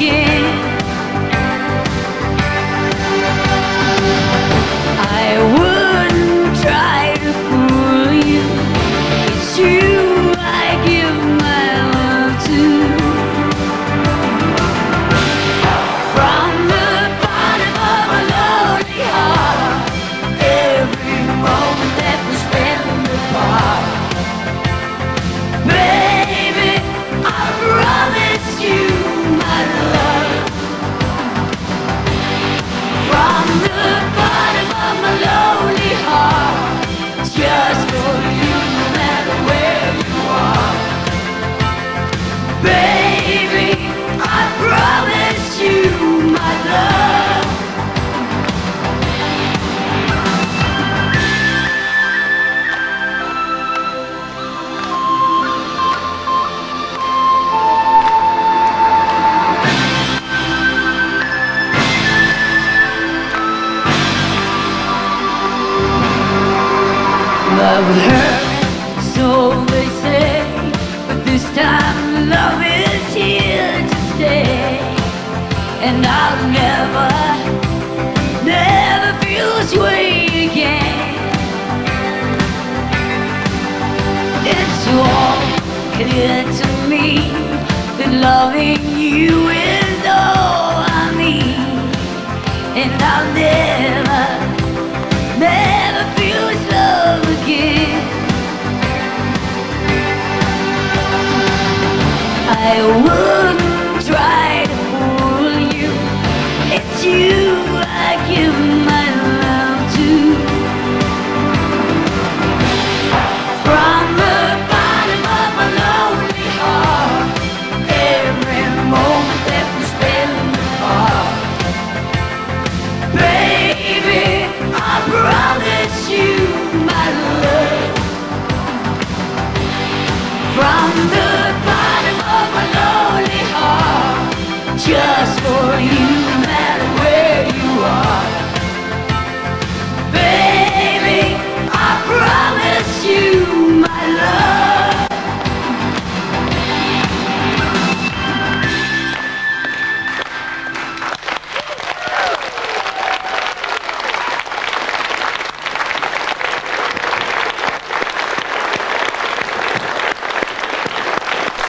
again. I wouldn't try to fool you. It's you I give my love to. From the bottom of a lonely heart, every moment that we spend apart, baby, I promise you my love. From the bottom of my lonely heart, just for you, no matter where you are, baby, I promise you my love. Love hurt, so they say, but this time love is here to stay. And I'll never, never feel this way again. It's all clear to me that loving you is all I need. And I'll never, never feel this love again. I